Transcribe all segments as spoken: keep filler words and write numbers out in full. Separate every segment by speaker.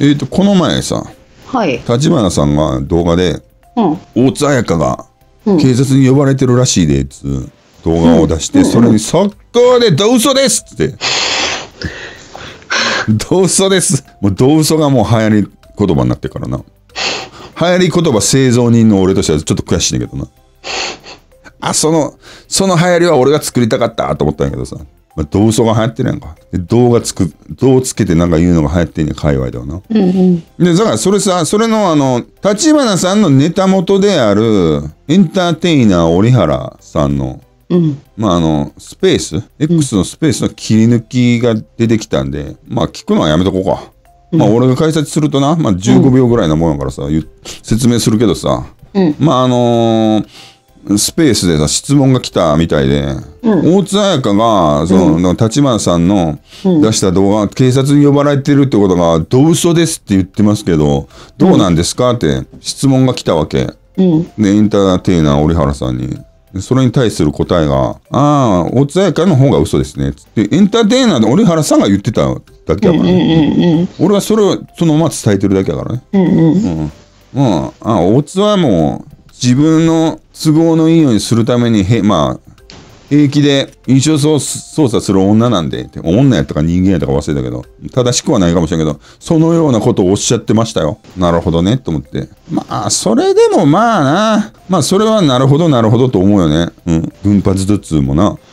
Speaker 1: えっとこの前さ、
Speaker 2: はい。
Speaker 1: 立花さんが動画で、
Speaker 2: うん。
Speaker 1: 大津彩香が
Speaker 2: うん
Speaker 1: 警察に呼ばれてるらしいでっつう動画を出して、それに速攻で「どう嘘です!」っつって「どう嘘です!」もうどう嘘がもう流行り言葉になってからな。流行り言葉製造人の俺としてはちょっと悔しいんだけどな。あ、そのその流行りは俺が作りたかったと思ったんやけどさ、まあ、どう嘘が流行ってるやんか。で動画つくどうつけてなんか言うのが流行ってんねん、界隈ではな。
Speaker 2: うんうん。
Speaker 1: でだからそれさ、それのあの立花さんのネタ元であるエンターテイナー折原さんの、
Speaker 2: うん。
Speaker 1: まああのスペース X のスペースの切り抜きが出てきたんで、まあ聞くのはやめとこうか。
Speaker 2: うん、
Speaker 1: まあ俺が解説するとな、まあじゅうごびょうぐらいのもんやからさ、うん、説明するけどさ、
Speaker 2: うん、
Speaker 1: まああのースペースでさ質問が来たみたいで、うん、大津彩香がその、うん、立花さんの出した動画、うん、警察に呼ばれてるってことがどう嘘ですって言ってますけどどうなんですかって質問が来たわけ、うん、でエンターテイナー折原さんにそれに対する答えが「ああ大津彩香の方が嘘ですね」ってエンターテイナーで折原さんが言ってただけやからね、俺はそれをそのまま伝えてるだけやからね。うんうんうん、まああ大津はもう自分の都合のいいようにするためにへ、まあ、平気で印象操作する女なんで、女やったか人間やったか忘れたけど、正しくはないかもしれんけど、そのようなことをおっしゃってましたよ。なるほどね、と思って。まあ、それでもまあな、まあ、それはなるほど、なるほどと思うよね。うん。群発頭痛もな。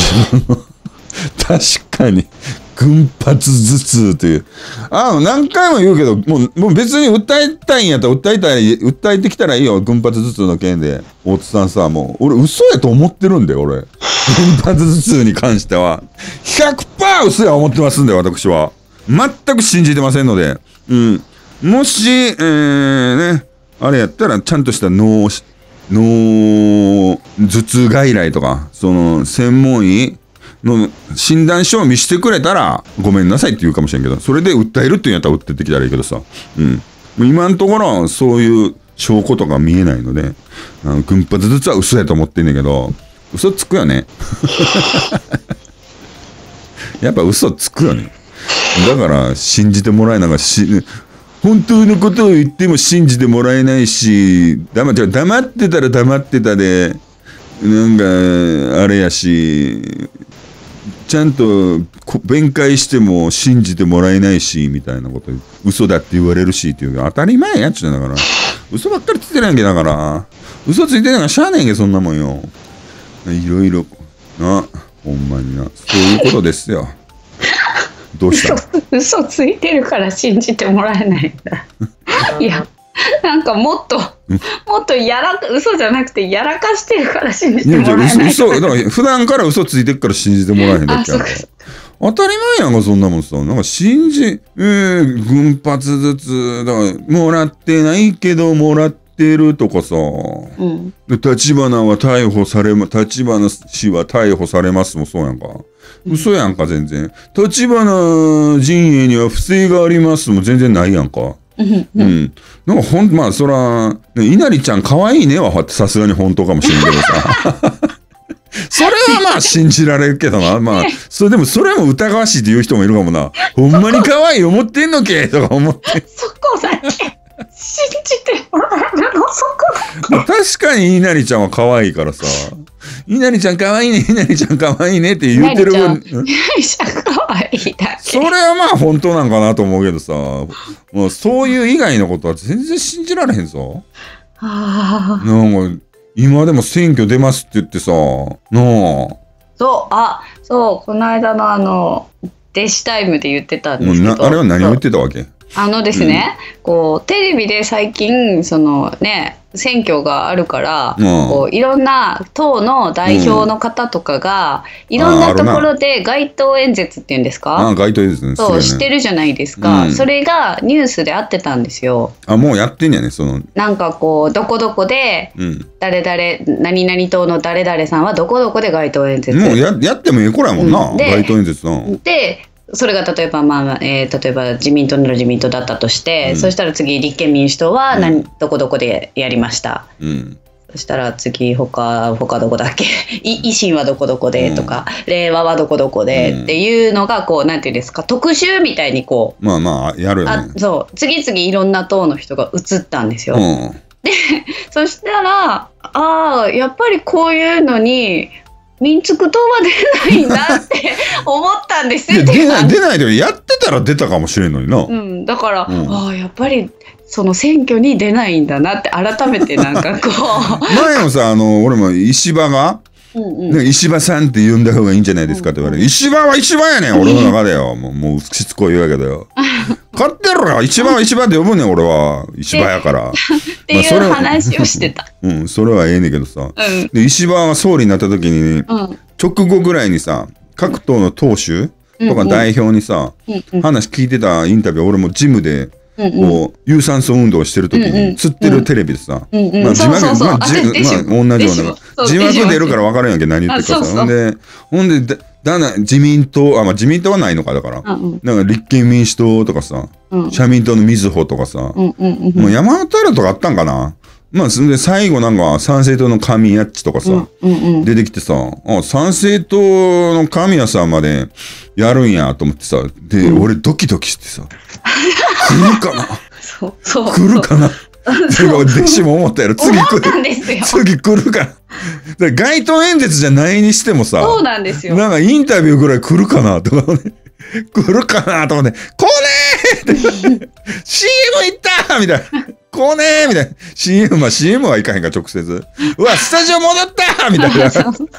Speaker 1: 確かに。群発頭痛という。ああ、何回も言うけど、もう、もう別に訴えたいんやったら訴えたい、訴えてきたらいいよ。群発頭痛の件で。大津さんさ、もう、俺嘘やと思ってるんだよ、俺。群発頭痛に関しては。ひゃくパーセント 嘘や思ってますんで、私は。全く信じてませんので。うん。もし、えー、ね、あれやったら、ちゃんとした脳、脳、頭痛外来とか、その、専門医、の診断書を見せてくれたらごめんなさいって言うかもしれんけど、それで訴えるっていうんやったら訴えてきたらいいけどさ、うん、今のところそういう証拠とか見えないので、あの群発ずつは嘘やと思ってんねんけど、嘘つくよね。やっぱ嘘つくよね。だから信じてもらえながらし本当のことを言っても信じてもらえないし、黙って黙ってたら黙ってたでなんかあれやし、ちゃんと弁解しても信じてもらえないしみたいなこと、嘘だって言われるしっていうか当たり前やっちゅうだから、嘘ばっかりついてないんけだから、嘘ついてないからしゃあねんけそんなもんよ。いろいろな、ほんまにな、そういうことですよ。どうした？
Speaker 2: 嘘ついてるから信じてもらえないんだ。いや、なんかもっともっとやら嘘じゃなくてやらかしてるから信じてもらえない。いや
Speaker 1: 嘘だから普段から嘘ついてるから信じてもらえへんだけやんか。当たり前やんかそんなもんさ。なんか信じ、えー、群発ずつだからもらってないけどもらってるとかさ。うん、で立花は逮捕されま立花氏は逮捕されますもそうやんか。嘘やんか全然。立花陣営には不正がありますも全然ないやんか。うん、なんかほんまあそら稲荷ちゃん可愛いねはさすがに本当かもしれんけどさそれはまあ信じられるけどな、まあそれでもそれも疑わしいって言う人もいるかもな。ほんまに可愛い思ってんのけとか思って
Speaker 2: そこだけ信じてもらえるのそこだけ。
Speaker 1: 確かに稲荷ちゃんは可愛いからさ、稲荷ちゃん可愛いね稲荷ちゃん可愛いねって言ってる分、稲
Speaker 2: 荷ちゃん可愛いだけ。
Speaker 1: それはまあ本当なんかなと思うけどさ、もうそういう以外のことは全然信じられへんぞ。はあ、なんか今でも選挙出ますって言ってさ、なあ。
Speaker 2: そう、あ、そう、この間のあの弟子タイムで言ってたんですけど、
Speaker 1: あれは何を言ってたわけ？
Speaker 2: あのですね、うん、こうテレビで最近そのね選挙があるから、うん、こういろんな党の代表の方とかが、うん、いろんなところで街頭演説っていうんですか？
Speaker 1: ああ街頭演説ね。
Speaker 2: そうしてるじゃないですか、うん、それがニュースであってたんですよ。
Speaker 1: あもうやってんやねその。
Speaker 2: なんかこうどこどこで、うん、誰々何々党の誰々さんはどこどこで街頭演説。
Speaker 1: もう や, やってもええ子らやもんな、うん、街頭演説の。
Speaker 2: でそれが例えば、まあえー、例えば自民党なら自民党だったとして、うん、そしたら次立憲民主党は何、うん、どこどこでやりました、うん、 そしたら次他他どこだっけ維新はどこどこでとか、うん、令和はどこどこでっていうのがこうなんていうんですか特集みたいにこ
Speaker 1: うまあまあやるよね。
Speaker 2: あそう次々いろんな党の人が映ったんですよ。うん、でそしたらああやっぱりこういうのに民族党は出ないんだって思ったんですよ。
Speaker 1: 出ない出ないでやってたら出たかもしれんのにな。
Speaker 2: うん、だから、うん、ああやっぱりその選挙に出ないんだなって改めてなんかこう
Speaker 1: 前もさあの俺も石破が、うんうん、石破さんって呼んだ方がいいんじゃないですかって言われて、うんうん、石破は石破やねん俺の中でよもう、もうしつこいわけだよ勝ってるから石破は石破って呼ぶねん俺は石破やから
Speaker 2: っていう話をしてた。
Speaker 1: うんそれはええねんけどさ、うん、で石破が総理になった時に、うん、直後ぐらいにさ各党の党首とか代表にさ、うんうん、話聞いてたインタビュー俺もジムでこう有酸素運動してる時に釣ってるテレビでさ字幕まあ同じような字幕出るから分かるやんけ何言ってるかさほんでほんでだだな自民党あまあ自民党はないのかだからなんか立憲民主党とかさ社民党のみずほとかさもう山本太郎とかあったんかな。まあそれで最後なんか参政党の神谷っちとかさ、うんうんうん、出てきてさあ参政党の神谷さんまでやるんやと思ってさで、うん、俺ドキドキしてさ来るかなそうそう来るかな弟子も思ったやろ次来る次来るかな街頭演説じゃないにしてもさ
Speaker 2: そうなんですよ
Speaker 1: なんかインタビューぐらい来るかなとかね来るかなと思ってこねーって シーエム 行ったみたいなこねーみたいな シーエム まあ シーエム はいかへんか直接うわスタジオ戻ったみたいなこね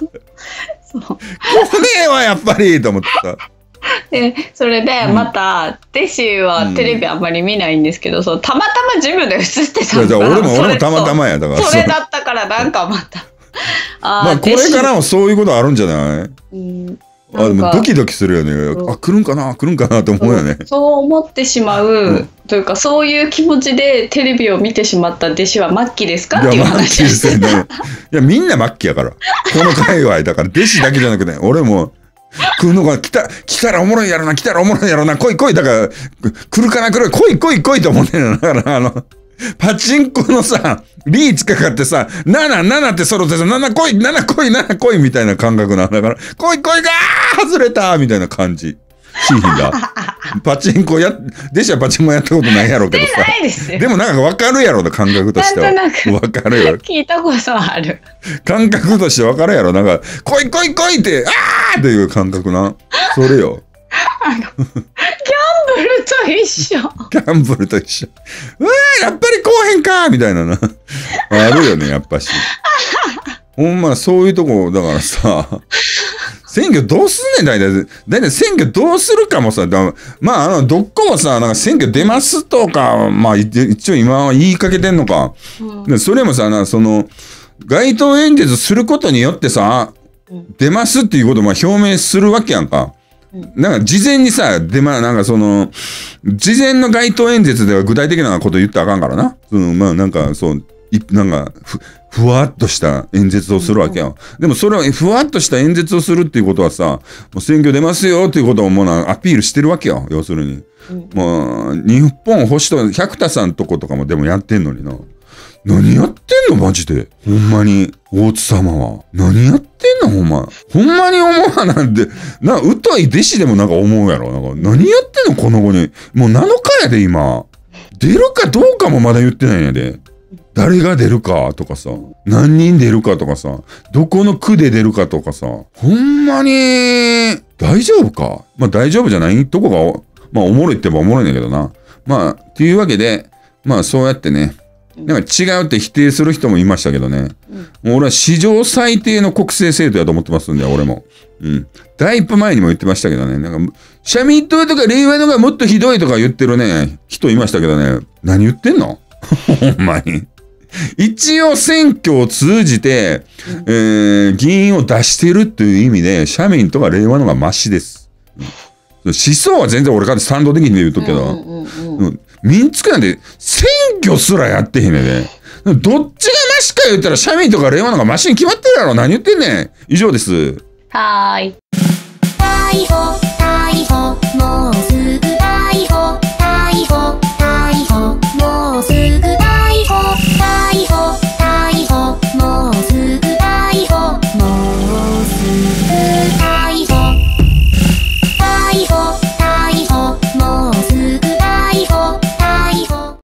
Speaker 1: ーはやっぱりと思ってさ
Speaker 2: でそれでまた、うん、弟子はテレビあんまり見ないんですけど、うん、そのたまたまジムで映ってた
Speaker 1: のが俺も俺もたまたまやだから
Speaker 2: それだったからなんかまた
Speaker 1: あまあこれからもそういうことあるんじゃない、うんあでもドキドキするよね、うん、あ来るんかな来るんかなと思うよね、
Speaker 2: うん、そう思ってしまう、うん、というかそういう気持ちでテレビを見てしまった弟子は末期ですかっていう話をしてた。
Speaker 1: いやみんな末期やからこの界隈だから弟子だけじゃなくて俺も来るのが来た来たらおもろいやろな来たらおもろいやろな来い来いだから来るかな来る来い来い来いと思ってるだからあのパチンコのさリーチかかってさななななって揃ってさなな来いなな来いなな来いみたいな感覚なんだから来い来いがー外れたみたいな感じしいんだパチンコや弟子はパチンコやったことないやろうけどさ で, でもなんか分かるやろな感覚としては分かるよ
Speaker 2: 聞いたことある
Speaker 1: 感覚として分かるやろなんか来い来い来いってあーっていう感覚なそれよ
Speaker 2: あのギャンブルと一緒
Speaker 1: ギャンブルと一緒うわーやっぱりこうへんかみたいななあるよねやっぱしほんまそういうとこだからさ選挙どうすんねん大体大体選挙どうするかもさだまああのどっこもさなんか選挙出ますとかまあ一応今は言いかけてんのか、うん、でそれもさなその街頭演説することによってさ、うん、出ますっていうことをまあ表明するわけやんかなんか事前にさ、でまあなんかその事前の街頭演説では具体的なこと言ってあかんからな。そのまあなんかそういなんかふふわっとした演説をするわけよ。でもそれはふわっとした演説をするっていうことはさ、もう選挙出ますよっていうことをもうなアピールしてるわけよ。要するに、うん、もう日本保守党百田さんとことかもでもやってんのにな。何やってんのマジでほんまに大津様は何やってんのほんまほんまに思わなんてな疎い弟子でもなんか思うやろなんか何やってんのこの子にもうなのかやで今出るかどうかもまだ言ってないんやで誰が出るかとかさ何人出るかとかさどこの区で出るかとかさほんまに大丈夫かまあ大丈夫じゃないとこがまあおもろいって言えばおもろいんだけどなまあっていうわけでまあそうやってねなんか違うって否定する人もいましたけどね、うん、もう俺は史上最低の国政制度やと思ってますんで俺も、うん、だいぶ前にも言ってましたけどねなんか社民党とか令和のがもっとひどいとか言ってるね人いましたけどね何言ってんのほんまに一応選挙を通じて、うんえー、議員を出してるっていう意味で社民とか令和のがマシです、うん、思想は全然俺から賛同的に言うとくけど、うんうんうんうん民つくなんて選挙すらやってへんねんで。どっちがマシか言ったら社民とか令和のがマシに決まってるやろ。何言ってんねん。以上です。
Speaker 2: はーい。